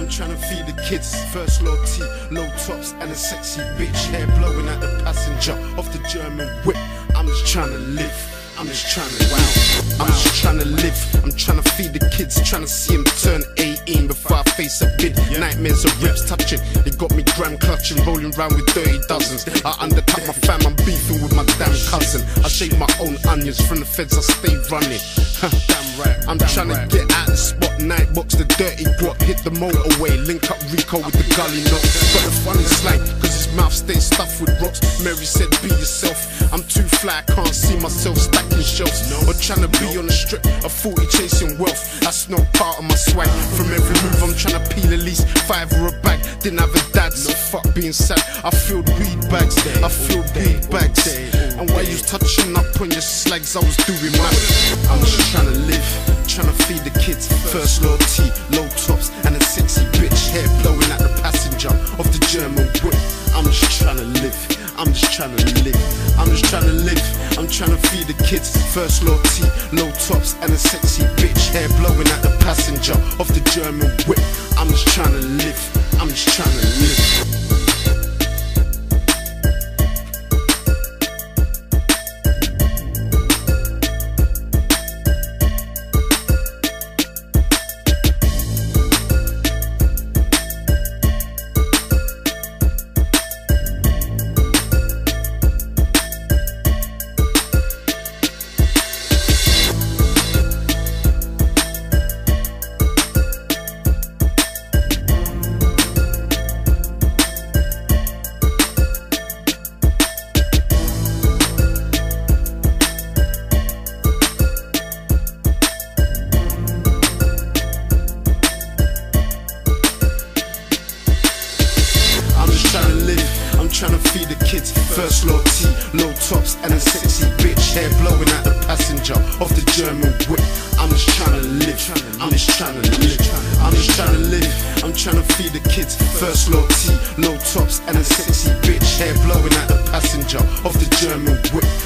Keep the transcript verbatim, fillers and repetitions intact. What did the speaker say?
I'm trying to feed the kids. First low T, low tops, and a sexy bitch. Hair blowing at the passenger of the German whip. I'm just trying to live. I'm just trying to wow. I'm just trying to live. I'm trying to feed the kids, trying to see them turn eighteen before I face a bid. Nightmares of ribs touching. They got me gram clutching, rolling round with dirty dozens. I undercut my fam, I'm beefing with my damn cousin. I shave my own onions from the feds, I stay running. Damn right. I'm trying to get out the spot, night box the dirty Glock, hit the motorway, link up Rico with the gully knot. Got the funny slang, cause his mouth stays stuffed with rocks. Mary said be yourself. I'm too fly, I can't see myself stacking shelves. Or trying to be on the strip, a forty chasing wealth. That's not part of my swag. From every move I'm trying to peel at least five or a bag. Didn't have a dad, so fuck being sad. I filled weed bags, I filled weed bags. And while you was touching up on your slags, I was doing math. I'm just trying to live, trying to feed the kids. First low T, low tops, and a sexy bitch. Hair blowing at the passenger of the German whip. I'm just trying to live, I'm just trying to live. I'm just trying to live, I'm trying to feed the kids. First low T, low tops, and a sexy bitch. Hair blowing at the passenger of the German whip. I'm just trying to live, I'm just trying to live. I'm trying to feed the kids. First low T, low tops, and a sexy bitch. Hair blowing at the passenger of the German whip. I'm just trying to live, I'm just trying to live. I'm just trying to live, I'm trying to feed the kids. First low T, low tops, and a sexy bitch. Hair blowing at the passenger of the German whip.